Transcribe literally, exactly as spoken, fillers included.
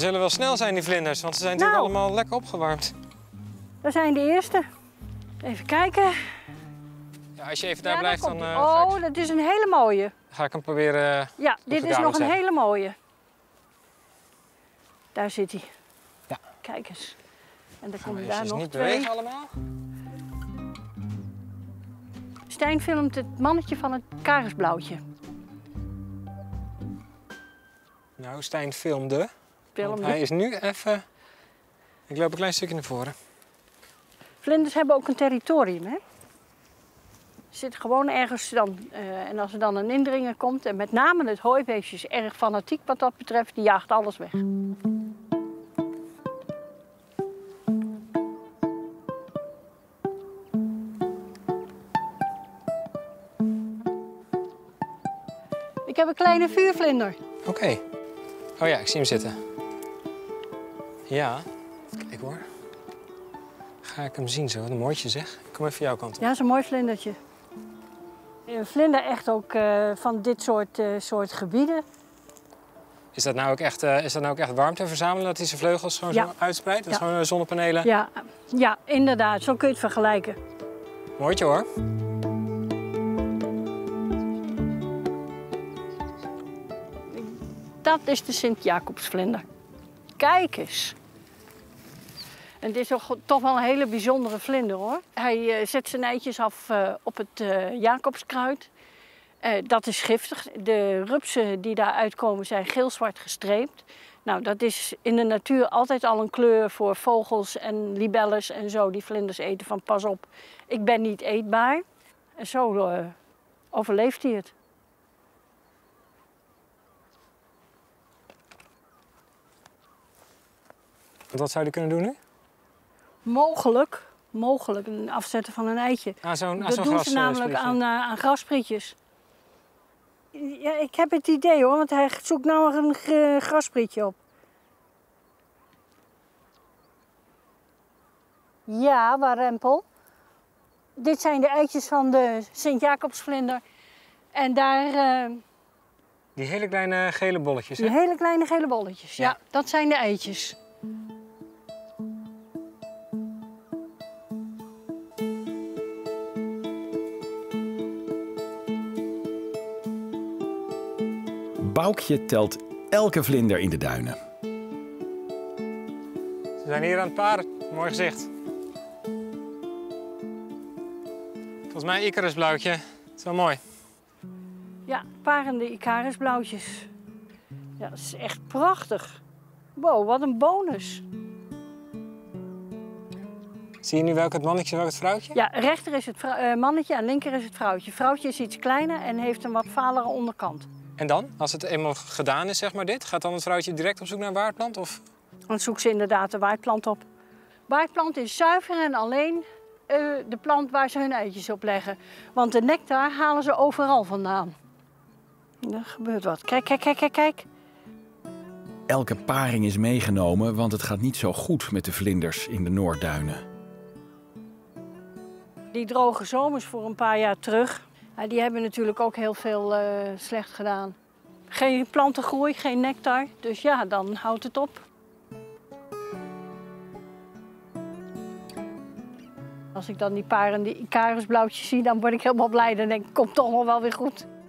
zullen wel snel zijn, die vlinders, want ze zijn Nou, natuurlijk allemaal lekker opgewarmd. Dat zijn de eerste. Even kijken. Ja, als je even daar Ja, blijft, daar dan komt uh, hij. ga, Oh, ik, dat is een hele mooie. ga ik hem proberen. Uh, Ja, dit is nog een zetten. hele mooie. Daar zit hij. Ja. Kijk eens. En dan Gaan we komen daar eventjes nog niet twee. bewegen allemaal. Stijn filmt het mannetje van het karensblauwtje. Nou, Stijn filmde. Filmde. Hij is nu even... Ik loop een klein stukje naar voren. Vlinders hebben ook een territorium, hè? Ze zitten gewoon ergens dan. Uh, en als er dan een indringer komt, en met name het hooibeestje is erg fanatiek wat dat betreft, die jaagt alles weg. Ik heb een kleine vuurvlinder. Oké. Okay. Oh ja, ik zie hem zitten. Ja, even kijken hoor. Ga ik hem zien zo, een mooitje zeg. Ik kom even jouw kant op. Ja, dat is een mooi vlindertje. Een vlinder echt ook uh, van dit soort, uh, soort gebieden. Is dat nou ook echt, uh, is dat nou ook echt warmte verzamelen, dat hij zijn vleugels gewoon ja. zo uitspreidt? Dat is ja. gewoon zonnepanelen? Ja. ja, inderdaad. Zo kun je het vergelijken. Mooitje hoor. Dat is de Sint-Jacobsvlinder. Kijk eens. En dit is toch wel een hele bijzondere vlinder, hoor. Hij uh, zet zijn eitjes af uh, op het uh, Jacobskruid. Uh, dat is giftig. De rupsen die daar uitkomen zijn geel-zwart gestreept. Nou, dat is in de natuur altijd al een kleur voor vogels en libelles en zo. Die vlinders eten van pas op, ik ben niet eetbaar. En zo uh, overleeft hij het. Wat zou hij kunnen doen nu? Mogelijk, mogelijk een afzetten van een eitje. Aan zo'n Dat zo doen gras, ze namelijk uh, aan, uh, aan grasprietjes. Ja, ik heb het idee hoor, want hij zoekt nou een uh, grasprietje op. Ja, Warempel. Dit zijn de eitjes van de Sint-Jacobsvlinder. En daar... Uh, die hele kleine gele bolletjes, hè? Die hele kleine gele bolletjes, ja. ja dat zijn de eitjes. Boukje telt elke vlinder in de duinen. Ze zijn hier aan het paren. Mooi gezicht. Volgens mij Icarusblauwtje. Dat is wel mooi. Ja, parende Icarusblauwtjes. Ja, dat is echt prachtig. Wow, wat een bonus. Zie je nu welk het mannetje en welk het vrouwtje? Ja, rechter is het uh, mannetje en linker is het vrouwtje. Vrouwtje is iets kleiner en heeft een wat valere onderkant. En dan, als het eenmaal gedaan is, zeg maar dit, gaat dan het vrouwtje direct op zoek naar een waardplant? Of? Dan zoekt ze inderdaad de waardplant op. Waardplant is zuiver en alleen uh, de plant waar ze hun eitjes op leggen. Want de nectar halen ze overal vandaan. Er gebeurt wat. Kijk, kijk, kijk, kijk, kijk. Elke paring is meegenomen, want het gaat niet zo goed met de vlinders in de Noordduinen. Die droge zomers voor een paar jaar terug, die hebben natuurlijk ook heel veel uh, slecht gedaan. Geen plantengroei, geen nectar, dus ja, dan houdt het op. Als ik dan die parende Icarusblauwtjes zie, dan word ik helemaal blij. Dan denk ik, komt toch nog wel weer goed.